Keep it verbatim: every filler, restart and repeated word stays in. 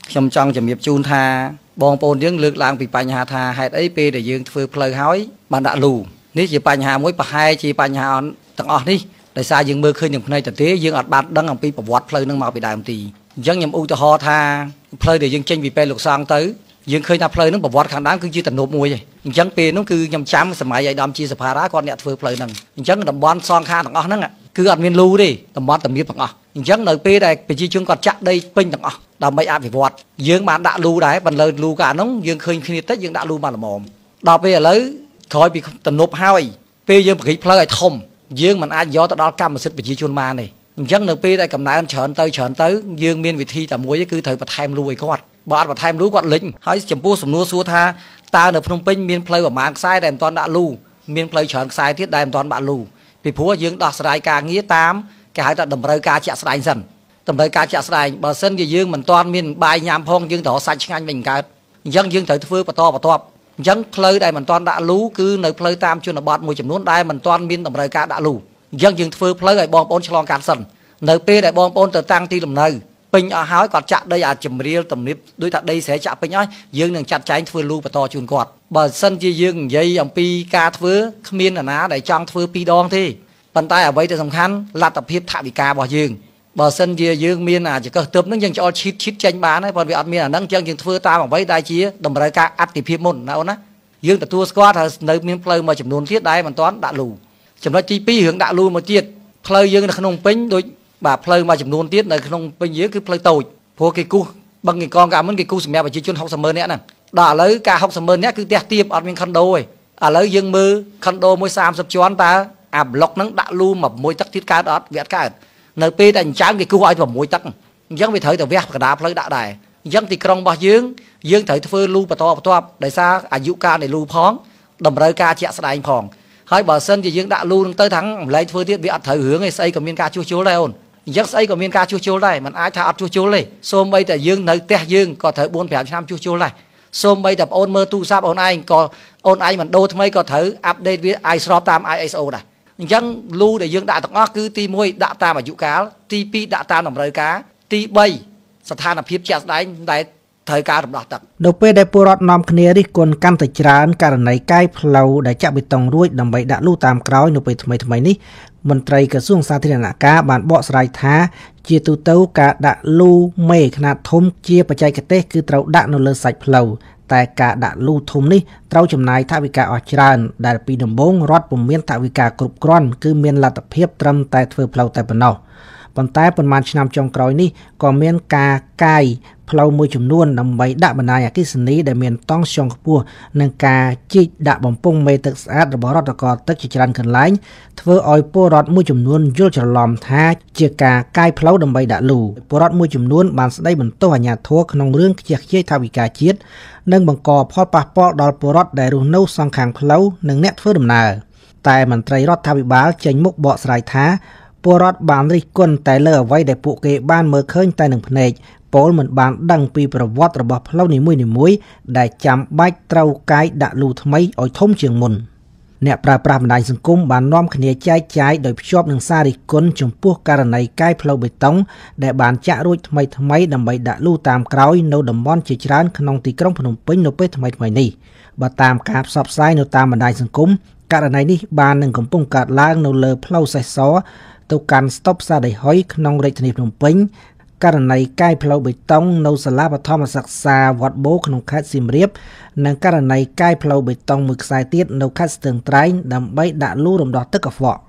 ខ្ញុំចង់ជំរាបជូនថាបងប្អូនយើងលើកឡើងពីបញ្ហាថាហេតុអីពេលដែលយើងធ្វើផ្លូវហើយបានដាក់លូនេះជាបញ្ហាមួយប្រហែលជាបញ្ហាទាំងអស់នេះដោយសារយើងមើលឃើញនឹងភ្នែកទៅទេយើងអត់បានដឹងអំពីប្រវត្តិផ្លូវនឹងមកពីដើមទីអញ្ចឹងខ្ញុំឧទាហរណ៍ថាផ្លូវដែលយើងចេញពីពេលលោកសង្ឃទៅយើងឃើញថាផ្លូវនឹងប្រវត្តិខាងដើមគឺជាទំនប់មួយឯងអញ្ចឹងពេលនោះគឺខ្ញុំចាំសម័យឯកឧត្តមជាសភារាគាត់អ្នកធ្វើផ្លូវហ្នឹងអញ្ចឹងតំបន់សងខាងទាំងអស់ហ្នឹងគឺអត់មានលូទេតំបន់ទំនាបទាំងអស់អញ្ចឹងនៅពេលដែលប្រជាជនគាត់ចាក់ដីពេញទាំងអស់ដើម្បីអភិវឌ្ឍយើងបានដាក់លូដែរបន្លឺលូកាហ្នឹងយើងឃើញគ្នាតិចយើងដាក់លូបានល្មមដល់ពេលឥឡូវក្រោយពីទំនប់ហើយពេលយើងបង្រីកផ្លូវឲ្យធំយើងមិនអាចយកទៅដល់កម្មសិទ្ធិប្រជាជនបានទេអញ្ចឹងនៅពេលដែលកំណើនច្រើនទៅច្រើនទៅយើងមានវិធីតែមួយគឺត្រូវបន្ថែមលូឲ្យគាត់បើអត់បន្ថែមលូគាត់លិចហើយចំពោះសំណួរសួរថាតើនៅភ្នំពេញមានផ្លូវប្រមាណខ្សែដែលមិនទាន់ដាក់លូមានផ្លូវច្រើនខ្សែទៀតដែលមិនទាន់បាក់លូពីព្រោះយើងដោះស្រាយការងារតាមគេហៅថាតម្រូវការជាក់ស្ដែងសិនតម្រូវការជាក់ស្ដែងបើសិនជាយើងមិនទាន់មានបាយញ៉ាំផងយើងត្រូវសាច់ឆ្ងាញ់វិញកើតអញ្ចឹងយើងត្រូវធ្វើបន្តបន្ទាប់អញ្ចឹងផ្លូវដែលមិនទាន់ដាក់លូគឺនៅផ្លូវតាមជនបទមួយចំនួនដែលមិនទាន់មានតម្រូវការដាក់លូអញ្ចឹងយើងធ្វើផ្លូវឲ្យបងប្អូនឆ្លងកាត់សិននៅពេលដែលបងប្អូនទៅតាំងទីលំនៅពេញអស់ហើយគាត់ចាក់ដីអាចជំរាលទំនាបដោយថាដីស្រែចាក់ពេញហើយយើងនឹងចាត់ចែងធ្វើលូបន្តជូនគាត់បើសិនជាយើងនិយាយអំពីការធ្វើគ្មានអ្នកណាដែលចង់ធ្វើពីរដងទេប៉ុន្តែអ្វីដែលសំខាន់លទ្ធភាពថវិការបស់យើងបើសិនជាយើងមានអាចកឹះទើបនឹងយើងច្អល់ឈីតឈីតចេញបានហើយបើវាអត់មានអាហ្នឹងអញ្ចឹងយើងធ្វើតាមអ្វីដែលជាតម្រូវការអតិភិបមុនណាអូនណាយើងទទួលស្គាល់ថានៅមានផ្លូវមួយចំនួនទៀតដែលមិនទាន់ដាក់លូចំណុចទីពីររឿងដាក់លូមួយទៀតផ្លូវយើងនៅក្នុងពេញដូចបាទផ្លូវមួយចំនួនទៀតនៅក្នុងពេញយើងគឺផ្លូវតូចព្រោះគេគូសបឹងកកងកាលមុនគេគូសសម្រាប់ប្រជាជនហុកសិបម៉ឺននាក់ហ្នឹងដល់ឥឡូវការហុកសិបម៉ឺននាក់គឺផ្ទះទាបអត់មានខុនដូទេឥឡូវយើងមើលខុនដូមួយសាមសិបជាន់តើអាប្លុកហ្នឹងដាក់លូមួយទឹកទៀតកើតអត់វាអត់កើតនៅពេលតែអញ្ចឹងគេគូសឲ្យ៦ទឹកអញ្ចឹងវាត្រូវតែវះកណ្ដាលផ្លូវដាក់ដែរអញ្ចឹងទីក្រុងរបស់យើងយើងត្រូវធ្វើលូបន្តបន្ទាប់ដោយសារអាយុកាលនៃលូផងតម្រូវការជាក់ស្ដែងផងហើយបើសិនជាយើងដាក់លូនឹងទៅទាំងម្លែងធ្វើទៀតវាអត់ត្រូវរឿងទេស្អីក៏មានការជួសជុលដែរអូនអញ្ចឹងស្អីក៏មានការជួសជុលដែរมันអាចថាអត់ជួសជុលទេសូម្បីតែយើងនៅផ្ទះយើងក៏ត្រូវបួនប្រាំឆ្នាំជួសជុលដែរសូម្បីតែបងអូនមើលទូរស័ព្ទអូនឯងក៏អូនឯងមិនដូរថ្មីក៏ត្រូវអាប់ដេតវាឲ្យស្របតាម ไอ เอส โอ ដែរអញ្ចឹងលូដែលយើងដាក់ទាំងអស់គឺទីមួយដាក់តាមអាយុកាលទីពីរដាក់តាមតម្រូវការទីបីស្ថានភាពជាក់ស្ដែងដែលត្រូវការរំដោះទឹកនៅពេលដែលពលរដ្ឋនាំគ្នារិះគន់កាន់តែច្រើនករណីកាយផ្លូវដែលចាក់បេតុងរួចដើម្បីដាក់លូតាមក្រោយនៅពេលថ្មីថ្មីនេះមន្ត្រីក្រសួងសាធារណការបានបកស្រាយថាជាទូទៅការដាក់លូមេខ្នាតធំជាបច្ចេកទេសគឺត្រូវដាក់នៅលើសាច់ផ្លូវតែការដាក់លូធំនេះត្រូវចំណាយថវិកាអស់ច្រើនដែលពីដំបូងរដ្ឋពុំមានថវិកាគ្រប់គ្រាន់គឺមានលទ្ធភាពត្រឹមតែធ្វើផ្លូវតែប៉ុណ្ណោះប៉ុន្តែប៉ុន្មានឆ្នាំចុងក្រោយនេះក៏មានការកាយផ្លូវមួយចំនួនដើម្បីដាក់បណ្ដាញអគ្គិសនីដែលមានតង់ស្យងខ្ពស់និងការជីកដាក់បំពង់មេទឹកស្អាតរបស់រដ្ឋកោទឹកជាច្រើនកន្លែងធ្វើឲ្យពលរដ្ឋមួយចំនួនយល់ច្រឡំថាជាការកាយផ្លូវដើម្បីដាក់លូពលរដ្ឋមួយចំនួនបានស្ដីបន្ទោសអាជ្ញាធរក្នុងរឿងខ្ជះខ្ជាយថវិកាជាតិនិងបង្កផលប៉ះពាល់ដល់ពលរដ្ឋដែលរស់នៅសងខាងផ្លូវនិងអ្នកធ្វើដំណើរតែមន្ត្រីរដ្ឋាភិបាលចេញមុខបកស្រាយថាពលរដ្ឋបានរិះគន់តែលើអ្វីដែលពួកគេបានមើលឃើញតែនឹងភ្នែកពលមិនបានដឹងពីប្រវត្តិរបស់ផ្លូវនីមួយៗដែលចាំបាច់ត្រូវកាយដាក់លូថ្មីឲ្យធំជាងមុនអ្នកប្រើប្រាស់បណ្ដាញសង្គមបាននាំគ្នាចែកចាយដោយភ្ជាប់នឹងសាររិះគន់ចំពោះករណីកាយផ្លូវបេតុងដែលបានចាក់រួចថ្មីថ្មីដើម្បីដាក់លូតាមក្រោយនៅតំបន់ជាច្រើនក្នុងទីក្រុងភ្នំពេញនៅពេលថ្មីថ្មីនេះបើតាមការផ្សព្វផ្សាយនៅតាមបណ្ដាញសង្គមករណីនេះបាននឹងកំពុងកើតឡើងនៅលើផ្លូវសេះសទៅកាន់ស្តុបផ្សារដីហុយក្នុងរាជធានីភ្នំពេញករណីកាយផ្លូវបេតុងនៅសាលាបឋមសិក្សាវត្តបូក្នុងខេត្តសៀមរាបនិងករណីកាយផ្លូវបេតុងមួយខ្សែទៀតនៅខេត្តស្ទឹងត្រែងដើម្បីដាក់លូរំដោះទឹកកខ្វក់